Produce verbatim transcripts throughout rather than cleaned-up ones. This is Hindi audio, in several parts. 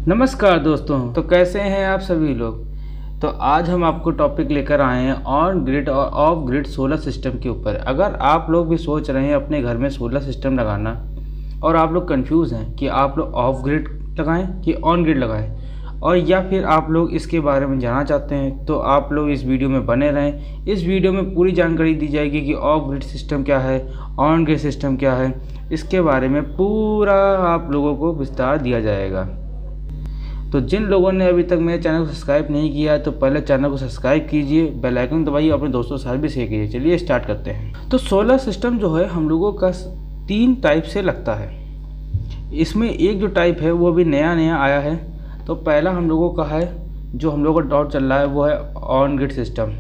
नमस्कार दोस्तों, तो कैसे हैं आप सभी लोग। तो आज हम आपको टॉपिक लेकर आए हैं ऑन ग्रिड और ऑफ ग्रिड सोलर सिस्टम के ऊपर। अगर आप लोग भी सोच रहे हैं अपने घर में सोलर सिस्टम लगाना और आप लोग कंफ्यूज हैं कि आप लोग ऑफ ग्रिड लगाएं कि ऑन ग्रिड लगाएं, और या फिर आप लोग इसके बारे में जानना चाहते हैं, तो आप लोग इस वीडियो में बने रहें। इस वीडियो में पूरी जानकारी दी जाएगी कि ऑफ ग्रिड सिस्टम क्या है, ऑन ग्रिड सिस्टम क्या है, इसके बारे में पूरा आप लोगों को विस्तार दिया जाएगा। तो जिन लोगों ने अभी तक मेरे चैनल को सब्सक्राइब नहीं किया है तो पहले चैनल को सब्सक्राइब कीजिए, बेल आइकन दबाइए, अपने दोस्तों के साथ भी शेयर कीजिए। चलिए स्टार्ट करते हैं। तो सोलर सिस्टम जो है हम लोगों का तीन टाइप से लगता है। इसमें एक जो टाइप है वो अभी नया नया आया है। तो पहला हम लोगों का है, जो हम लोगों का डॉट चल रहा है, वो है ऑन ग्रिड सिस्टम।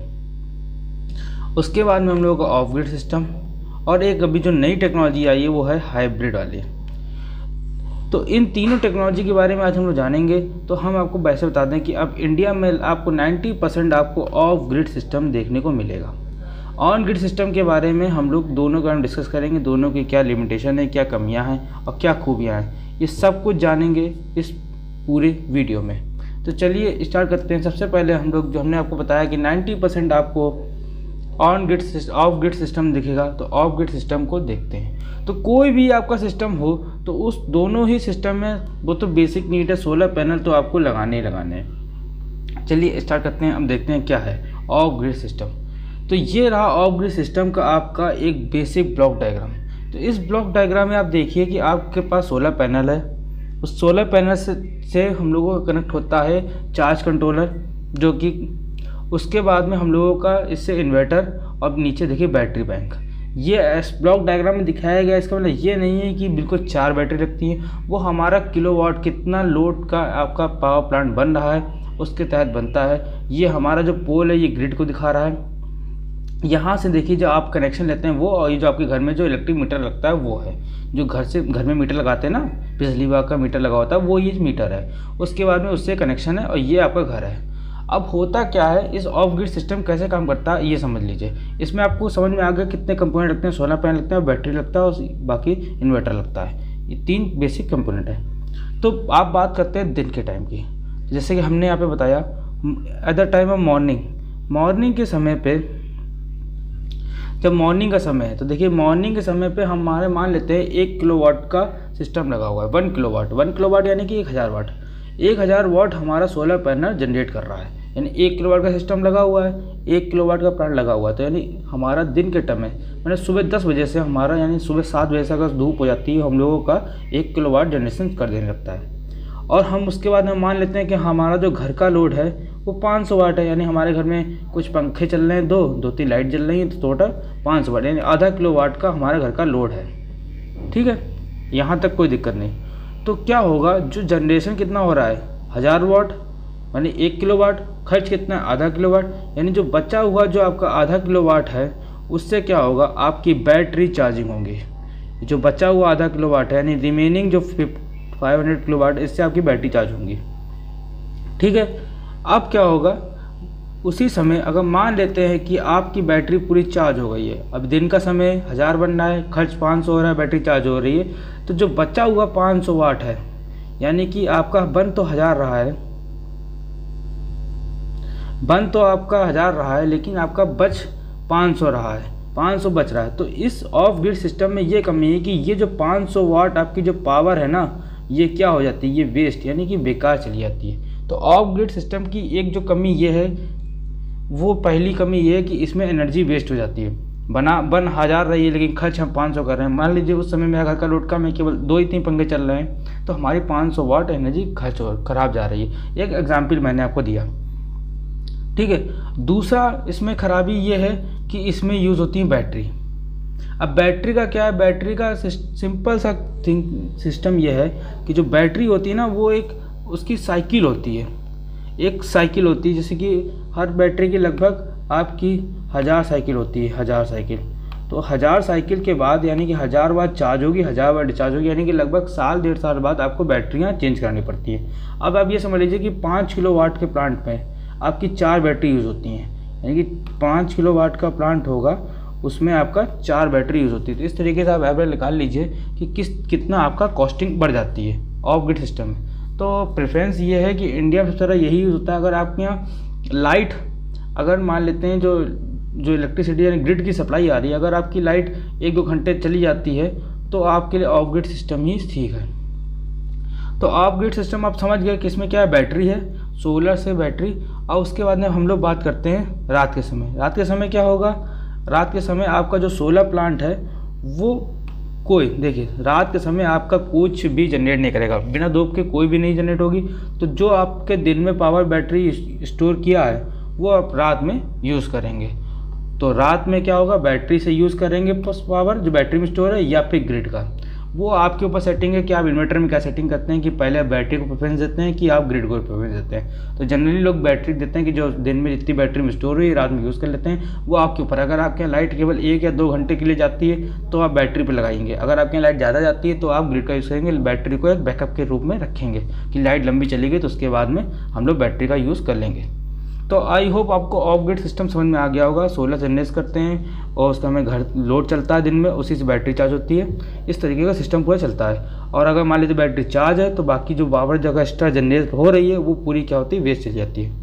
उसके बाद में हम लोगों का ऑफ ग्रिड सिस्टम, और एक अभी जो नई टेक्नोलॉजी आई है वो है हाइब्रिड वाली। तो इन तीनों टेक्नोलॉजी के बारे में आज हम लोग जानेंगे। तो हम आपको वैसे बता दें कि अब इंडिया में आपको नब्बे परसेंट आपको ऑफ ग्रिड सिस्टम देखने को मिलेगा। ऑन ग्रिड सिस्टम के बारे में हम लोग दोनों का डिस्कस करेंगे, दोनों की क्या लिमिटेशन है, क्या कमियां हैं और क्या खूबियां हैं, ये सब कुछ जानेंगे इस पूरे वीडियो में। तो चलिए स्टार्ट करते हैं। सबसे पहले हम लोग, जो हमने आपको बताया कि नब्बे परसेंट आपको on grid off grid system दिखेगा, तो ऑफ ग्रिड सिस्टम को देखते हैं। तो कोई भी आपका सिस्टम हो तो उस दोनों ही सिस्टम में वो तो बेसिक नीड है, सोलर पैनल तो आपको लगाने ही लगाने हैं। चलिए स्टार्ट करते हैं। अब देखते हैं क्या है ऑफ ग्रिड सिस्टम। तो ये रहा ऑफ ग्रिड सिस्टम का आपका एक बेसिक ब्लॉक डायग्राम। तो इस ब्लॉक डायग्राम में आप देखिए कि आपके पास सोलर पैनल है। उस सोलर पैनल से, से हम लोगों का कनेक्ट होता है चार्ज कंट्रोलर, जो कि उसके बाद में हम लोगों का इससे इन्वर्टर, और नीचे देखिए बैटरी बैंक। ये इस ब्लॉक डायग्राम में दिखाया गया। इसका मतलब ये नहीं है कि बिल्कुल चार बैटरी लगती हैं, वो हमारा किलोवाट कितना लोड का आपका पावर प्लांट बन रहा है उसके तहत बनता है। ये हमारा जो पोल है ये ग्रिड को दिखा रहा है। यहाँ से देखिए जो आप कनेक्शन लेते हैं वो, और ये जो आपके घर में जो इलेक्ट्रिक मीटर लगता है वो है, जो घर से घर में मीटर लगाते हैं ना, बिजली विभाग का मीटर लगा होता है, वो ये मीटर है। उसके बाद में उससे कनेक्शन है और ये आपका घर है। अब होता क्या है, इस ऑफ ग्रिड सिस्टम कैसे काम करता है ये समझ लीजिए। इसमें आपको समझ में आ गया कितने कंपोनेंट लगते हैं। सोलर पैनल लगते हैं, बैटरी लगता है और बाकी इन्वर्टर लगता है। ये तीन बेसिक कंपोनेंट है। तो आप बात करते हैं दिन के टाइम की। जैसे कि हमने यहाँ पे बताया at the time of morning, morning के समय पे, जब मॉर्निंग का समय है तो देखिए मॉर्निंग के समय पे हमारे मान लेते हैं एक किलोवाट का सिस्टम लगा हुआ है। वन किलोवाट वन किलोवाट यानी कि एक हज़ार वाट एक हज़ार वाट हमारा सोलर पैनल जनरेट कर रहा है। यानी एक किलोवाट का सिस्टम लगा हुआ है, एक किलोवाट का प्लांट लगा हुआ है। तो यानी हमारा दिन के टाइम में, मैंने सुबह दस बजे से हमारा, यानी सुबह सात बजे से अगर धूप हो जाती है हम लोगों का एक किलोवाट जनरेशन कर देने लगता है। और हम उसके बाद में मान लेते हैं कि हमारा जो घर का लोड है वो पाँच सौ वाट है। यानी हमारे घर में कुछ पंखे चल रहे हैं, दो दो तीन लाइट जल रही हैं, तो टोटल पाँच सौ वाट, यानी आधा किलो वाट का हमारे घर का लोड है। ठीक है, यहाँ तक कोई दिक्कत नहीं। तो क्या होगा, जो जनरेशन कितना हो रहा है हज़ार वाट यानी एक किलो वाट, खर्च कितना है आधा किलो वाट, यानी जो बचा हुआ जो आपका आधा किलो वाट है उससे क्या होगा, आपकी बैटरी चार्जिंग होंगी। जो बचा हुआ आधा किलो वाट है यानी रिमेनिंग जो फाइव हंड्रेड किलो वाट, इससे आपकी बैटरी चार्ज होंगी। ठीक है, अब क्या होगा, उसी समय अगर मान लेते हैं कि आपकी बैटरी पूरी चार्ज हो गई है, अब दिन का समय हज़ार बन रहा है, खर्च पाँच सौ हो रहा है, बैटरी चार्ज हो रही है, तो जो बचा हुआ पाँच सौ वाट है, यानी कि आपका बन तो हज़ार रहा है, बन तो आपका हज़ार रहा है, लेकिन आपका बच पाँच सौ रहा है, पाँच सौ बच रहा है। तो इस ऑफ ग्रिड सिस्टम में ये कमी है कि ये जो पाँच सौ वाट आपकी जो पावर है ना, ये क्या हो जाती है, ये वेस्ट यानी कि बेकार चली जाती है। तो ऑफ ग्रिड सिस्टम की एक जो कमी ये है, वो पहली कमी ये है कि इसमें एनर्जी वेस्ट हो जाती है। बना बन हज़ार रही है लेकिन खर्च हम पाँच सौ कर रहे हैं। मान लीजिए उस समय मेरा घर का लोड कम है, केवल दो ही तीन पंखे चल रहे हैं, तो हमारी पाँच सौ वाट एनर्जी खर्च हो खराब जा रही है। एक एग्जाम्पल मैंने आपको दिया। ठीक है, दूसरा इसमें खराबी ये है कि इसमें यूज़ होती है बैटरी। अब बैटरी का क्या है, बैटरी का सिंपल सा थिंक सिस्टम ये है कि जो बैटरी होती है ना, वो एक उसकी साइकिल होती है, एक साइकिल होती है। जैसे कि हर बैटरी की लगभग आपकी हज़ार साइकिल होती है, हज़ार साइकिल। तो हज़ार साइकिल के बाद यानी कि हज़ार बार चार्ज होगी, हज़ार बार डिस्चार्ज होगी, यानी कि लगभग साल डेढ़ साल बाद आपको बैटरियाँ चेंज करानी पड़ती है। अब आप ये समझ लीजिए कि पाँच किलो वाट के प्लांट में आपकी चार बैटरी यूज़ होती हैं, यानी कि पाँच किलो वाट का प्लांट होगा उसमें आपका चार बैटरी यूज़ होती है। तो इस तरीके से आप एवरेज निकाल लीजिए कि किस कितना आपका कॉस्टिंग बढ़ जाती है ऑफ ग्रिड सिस्टम में। तो प्रेफरेंस ये है कि इंडिया में सबसे ज़्यादा यही यूज़ होता है। अगर आपके यहाँ लाइट, अगर मान लेते हैं जो जो इलेक्ट्रिसिटी यानी ग्रिड की सप्लाई आ रही है, अगर आपकी लाइट एक दो घंटे चली जाती है तो आपके लिए ऑफ ग्रिड सिस्टम ही ठीक है। तो ऑफ ग्रिड सिस्टम आप समझ गए कि इसमें क्या है, बैटरी है, सोलर से बैटरी। और उसके बाद में हम लोग बात करते हैं रात के समय। रात के समय क्या होगा, रात के समय आपका जो सोलर प्लांट है वो कोई देखिए रात के समय आपका कुछ भी जनरेट नहीं करेगा, बिना धूप के कोई भी नहीं जनरेट होगी। तो जो आपके दिन में पावर बैटरी स्टोर किया है वो आप रात में यूज़ करेंगे। तो रात में क्या होगा, बैटरी से यूज़ करेंगे पावर जो बैटरी में स्टोर है, या फिर ग्रिड का, वो आपके ऊपर सेटिंग है कि आप इन्वर्टर में क्या सेटिंग करते हैं कि पहले बैटरी को प्रेफरेंस देते हैं कि आप ग्रिड को प्रेफरेंस देते हैं। तो जनरली लोग बैटरी देते हैं कि जो दिन में जितनी बैटरी में स्टोर हुई रात में यूज़ कर लेते हैं, वो आपके ऊपर। अगर आपके यहाँ लाइट केवल एक या दो घंटे के लिए जाती है तो आप बैटरी पर लगाएंगे। अगर आपके यहाँ लाइट ज़्यादा जाती है तो आप ग्रिड का यूज़ करेंगे, बैटरी को एक बैकअप के रूप में रखेंगे कि लाइट लंबी चली गई तो उसके बाद में हम लोग बैटरी का यूज़ कर लेंगे। तो आई होप आपको ऑफ ग्रिड सिस्टम समझ में आ गया होगा। सोलर जनरेट करते हैं और उसका हमें घर लोड चलता है दिन में, उसी से बैटरी चार्ज होती है। इस तरीके का सिस्टम पूरा चलता है। और अगर मान लीजिए बैटरी चार्ज है तो बाकी जो पावर जगह एक्स्ट्रा जनरेट हो रही है वो पूरी क्या होती है, वेस्ट चली जाती है।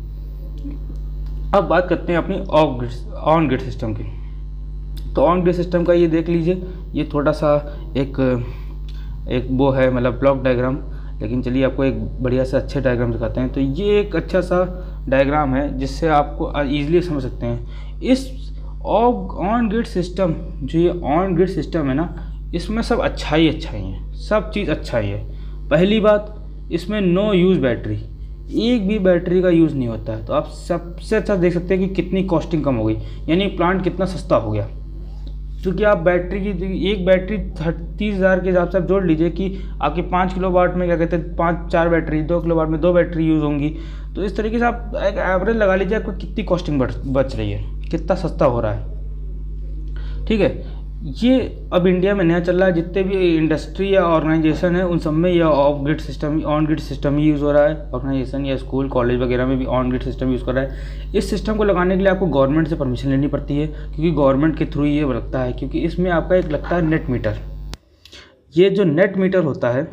अब बात करते हैं अपनी off grid on grid system की। तो ऑन ग्रिड सिस्टम का ये देख लीजिए, ये थोड़ा सा एक एक वो है मतलब ब्लॉक डायग्राम, लेकिन चलिए आपको एक बढ़िया से अच्छे डायग्राम दिखाते हैं। तो ये एक अच्छा सा डायग्राम है जिससे आपको ईजिली समझ सकते हैं। इस ऑन ग्रिड सिस्टम, जो ये ऑन ग्रिड सिस्टम है ना, इसमें सब अच्छा ही अच्छा ही है, सब चीज़ अच्छा ही है। पहली बात, इसमें नो यूज़ बैटरी, एक भी बैटरी का यूज़ नहीं होता है। तो आप सबसे अच्छा देख सकते हैं कि कितनी कॉस्टिंग कम हो गई, यानी प्लांट कितना सस्ता हो गया। क्योंकि आप बैटरी की एक बैटरी तीस हज़ार के हिसाब से आप जोड़ लीजिए कि आपके पाँच किलो वाट में क्या कहते हैं पाँच चार बैटरी, दो किलो वाट में दो बैटरी यूज़ होंगी। तो इस तरीके से आप एक एवरेज लगा लीजिए आपको कितनी कॉस्टिंग बच रही है, कितना सस्ता हो रहा है। ठीक है, ये अब इंडिया में नया चल रहा है। जितने भी इंडस्ट्री या ऑर्गेनाइजेशन है उन सब में यह off grid system, on grid system ही यूज़ हो रहा है। ऑर्गेनाइजेशन या स्कूल कॉलेज वगैरह में भी ऑन ग्रिड सिस्टम यूज़ कर रहा है। इस सिस्टम को लगाने के लिए आपको गवर्नमेंट से परमिशन लेनी पड़ती है, क्योंकि गवर्नमेंट के थ्रू ये लगता है। क्योंकि इसमें आपका एक लगता है नेट मीटर। ये जो नेट मीटर होता है,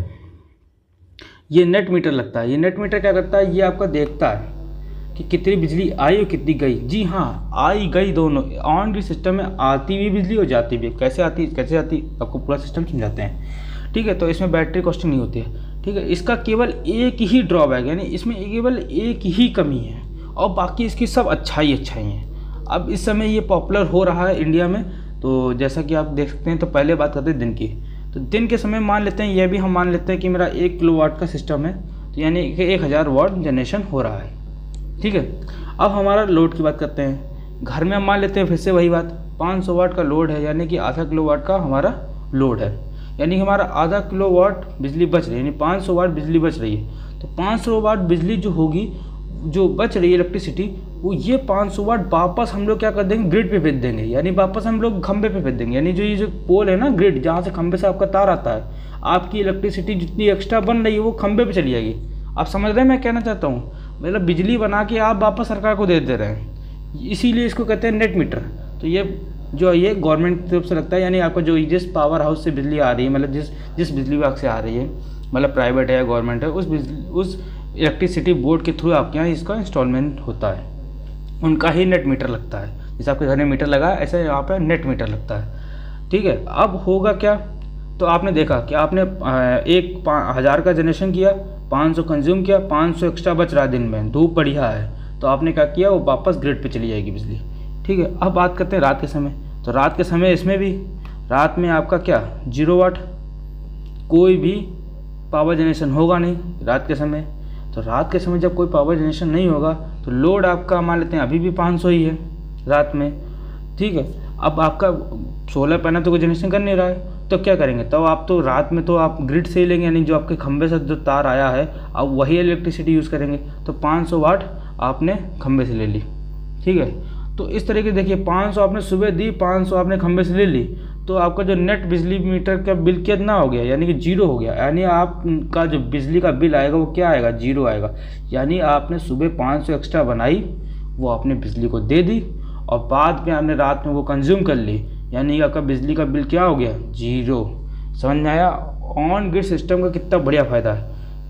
ये नेट मीटर लगता है। ये नेट मीटर क्या करता है, ये आपका देखता है कि कितनी बिजली आई और कितनी गई। जी हाँ, आई गई दोनों। ऑन ग्रिड सिस्टम में आती भी बिजली और जाती भी। कैसे आती कैसे आती आपको पूरा सिस्टम समझाते हैं। ठीक है, तो इसमें बैटरी कॉस्टिंग नहीं होती है। ठीक है, इसका केवल एक ही ड्रॉबैक, यानी इसमें केवल एक ही कमी है और बाकी इसकी सब अच्छा ही अच्छा ही है। अब इस समय ये पॉपुलर हो रहा है इंडिया में। तो जैसा कि आप देख सकते हैं, तो पहले बात करते हैं दिन की। तो दिन के समय मान लेते हैं, यह भी हम मान लेते हैं कि मेरा एक किलो वाट का सिस्टम है, तो यानी कि एक हज़ार वाट जनरेशन हो रहा है। ठीक है, अब हमारा लोड की बात करते हैं। घर में हम मान लेते हैं फिर से वही बात, पाँच सौ वाट का लोड है, यानी कि आधा किलो वाट का हमारा लोड है, यानी कि हमारा आधा किलो वाट बिजली बच रही है, यानी पाँच सौ वाट बिजली बच रही है। तो पाँच सौ वाट बिजली जो होगी, जो बच रही है इलेक्ट्रिसिटी, वो ये पाँच सौ वाट वापस हम लोग क्या कर देंगे, ग्रिड पे भेज देंगे, यानी वापस हम लोग खंबे पे भेज देंगे। यानी जो ये जो पोल है ना, ग्रिड जहाँ से खंबे से आपका तार आता है, आपकी इलेक्ट्रिसिटी जितनी एक्स्ट्रा बन रही है वो खंबे पे चली जाएगी। आप समझ रहे हैं मैं कहना चाहता हूँ, मतलब बिजली बना के आप वापस सरकार को दे दे रहे हैं, इसीलिए इसको कहते हैं नेट मीटर। तो ये जो ये गवर्नमेंट की तरफ से लगता है, यानी आपको जो जिस पावर हाउस से बिजली आ रही है, मतलब जिस जिस बिजली विभाग से आ रही है, मतलब प्राइवेट है या गवर्नमेंट है, उस बिजली उस इलेक्ट्रिसिटी बोर्ड के थ्रू आपके यहाँ इसका इंस्टॉलमेंट होता है, उनका ही नेट मीटर लगता है। जैसे आपके घर में मीटर लगा है, ऐसे यहाँ पर नेट मीटर लगता है। ठीक है, अब होगा क्या, तो आपने देखा कि आपने एक हज़ार का जनरेशन किया, पाँच सौ कंज्यूम किया, पाँच सौ एक्स्ट्रा बच रहा है दिन में, धूप बढ़िया है, तो आपने क्या किया, वो वापस ग्रिड पे चली जाएगी बिजली। ठीक है, अब बात करते हैं रात के समय। तो रात के समय इसमें भी रात में आपका क्या, जीरो वाट, कोई भी पावर जनरेशन होगा नहीं रात के समय। तो रात के समय जब कोई पावर जनरेशन नहीं होगा तो लोड आपका मान लेते हैं अभी भी पाँच सौ ही है रात में। ठीक है, अब आपका सोलर पैनल तो कोई जनरेशन कर नहीं रहा है, तो क्या करेंगे, तो आप तो रात में तो आप ग्रिड से ही लेंगे, यानी जो आपके खंबे से जो तार आया है आप वही इलेक्ट्रिसिटी यूज़ करेंगे। तो पाँच सौ वाट आपने खंबे से ले ली। ठीक है, तो इस तरीके देखिए, पाँच सौ आपने सुबह दी, पाँच सौ आपने खंबे से ले ली, तो आपका जो नेट बिजली मीटर का बिल कितना हो गया, यानी कि जीरो हो गया। यानी आपका जो बिजली का बिल आएगा वो क्या आएगा, जीरो आएगा। यानी आपने सुबह पाँच सौ एक्स्ट्रा बनाई, वो आपने बिजली को दे दी और बाद में आपने रात में वो कंज्यूम कर ली, यानी आपका बिजली का बिल क्या हो गया, जीरो। समझ में आया ऑन ग्रिड सिस्टम का कितना बढ़िया फ़ायदा है।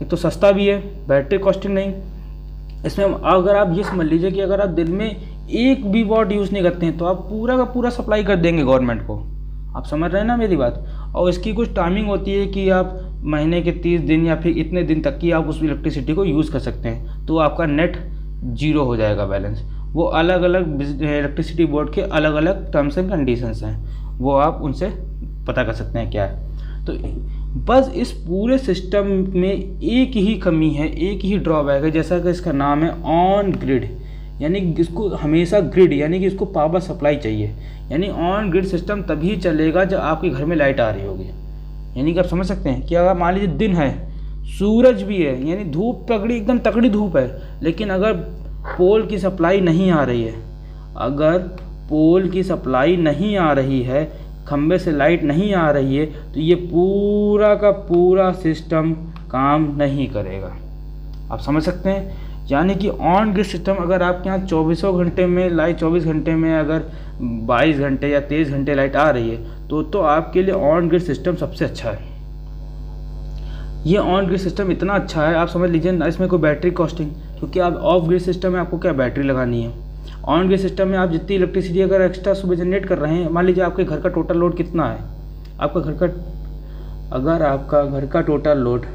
एक तो सस्ता भी है, बैटरी कॉस्टिंग नहीं। इसमें अगर आप ये समझ लीजिए कि अगर आप दिन में एक भी वॉट यूज़ नहीं करते हैं तो आप पूरा का पूरा सप्लाई कर देंगे गवर्नमेंट को। आप समझ रहे हैं ना मेरी बात। और इसकी कुछ टाइमिंग होती है कि आप महीने के तीस दिन या फिर इतने दिन तक की आप उस इलेक्ट्रिसिटी को यूज़ कर सकते हैं, तो आपका नेट जीरो हो जाएगा बैलेंस। वो अलग अलग इलेक्ट्रिसिटी बोर्ड के अलग अलग टर्म्स एंड कंडीशंस हैं, वो आप उनसे पता कर सकते हैं क्या है। तो बस इस पूरे सिस्टम में एक ही कमी है, एक ही ड्रॉबैक है, जैसा कि इसका नाम है ऑन ग्रिड, यानी इसको हमेशा ग्रिड यानी कि इसको पावर सप्लाई चाहिए। यानी ऑन ग्रिड सिस्टम तभी चलेगा जब आपके घर में लाइट आ रही होगी। यानी कि आप समझ सकते हैं कि अगर मान लीजिए दिन है, सूरज भी है, यानी धूप तगड़ी एकदम तगड़ी धूप है, लेकिन अगर पोल की सप्लाई नहीं आ रही है, अगर पोल की सप्लाई नहीं आ रही है, खंबे से लाइट नहीं आ रही है, तो ये पूरा का पूरा सिस्टम काम नहीं करेगा। आप समझ सकते हैं। यानी कि ऑन ग्रिड सिस्टम अगर आपके यहाँ चौबीसों घंटे में लाइट चौबीस घंटे में अगर बाईस घंटे या तेईस घंटे लाइट आ रही है तो तो आपके लिए ऑन ग्रिड सिस्टम सबसे अच्छा है। ये ऑन ग्रिड सिस्टम इतना अच्छा है, आप समझ लीजिए ना, इसमें कोई बैटरी कॉस्टिंग, क्योंकि आप ऑफ ग्रिड सिस्टम में आपको क्या बैटरी लगानी है। ऑन ग्रिड सिस्टम में आप जितनी इलेक्ट्रिसिटी अगर एक्स्ट्रा सुबह जनरेट कर रहे हैं, मान लीजिए आपके घर का टोटल लोड कितना है, आपका घर का अगर आपका घर का टोटल लोड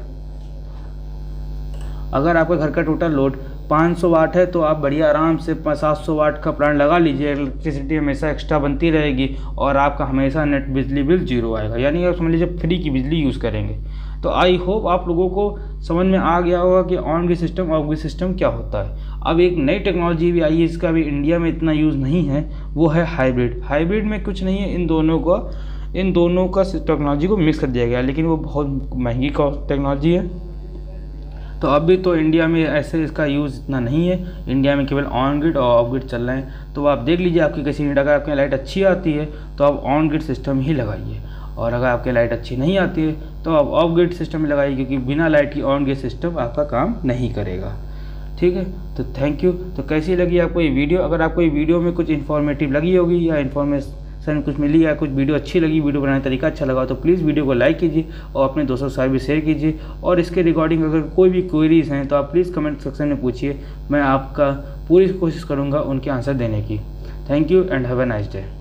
अगर आपका घर का टोटल लोड पाँच सौ वाट है तो आप बढ़िया आराम से सात सौ वाट का प्लांट लगा लीजिए। इलेक्ट्रिसिटी हमेशा एक्स्ट्रा बनती रहेगी और आपका हमेशा नेट बिजली बिल जीरो आएगा, यानी आप समझ लीजिए फ्री की बिजली यूज़ करेंगे। तो आई होप आप लोगों को समझ में आ गया होगा कि on grid system off grid system क्या होता है। अब एक नई टेक्नोलॉजी भी आई है, इसका भी इंडिया में इतना यूज़ नहीं है, वो है हाइब्रिड। हाइब्रिड में कुछ नहीं है, इन दोनों को इन दोनों का टेक्नोलॉजी को मिक्स कर दिया गया, लेकिन वो बहुत महंगी टेक्नोलॉजी है। तो अभी तो इंडिया में ऐसे इसका यूज़ इतना नहीं है, इंडिया में केवल ऑन ग्रिड और ऑफ ग्रिड चल रहे हैं। तो आप देख लीजिए आपकी कैसी नीड, अगर आपकी लाइट अच्छी आती है तो आप ऑन ग्रिड सिस्टम ही लगाइए, और अगर आपकी लाइट अच्छी नहीं आती है तो आप ऑफ ग्रिड सिस्टम में लगाइए, क्योंकि बिना लाइट की ऑन ग्रिड सिस्टम आपका काम नहीं करेगा। ठीक है, तो थैंक यू। तो कैसी लगी आपको ये वीडियो? अगर आपको ये वीडियो में कुछ इन्फॉर्मेटिव लगी होगी या इन्फॉर्मेशन कुछ मिली या कुछ वीडियो अच्छी लगी, वीडियो बनाने का तरीका अच्छा लगा, तो प्लीज़ वीडियो को लाइक कीजिए और अपने दोस्तों के साथ भी शेयर कीजिए। और इसके रिगार्डिंग अगर कोई भी क्वेरीज हैं तो आप प्लीज़ कमेंट सेक्शन में पूछिए, मैं आपका पूरी कोशिश करूँगा उनके आंसर देने की। Thank you and have a nice day.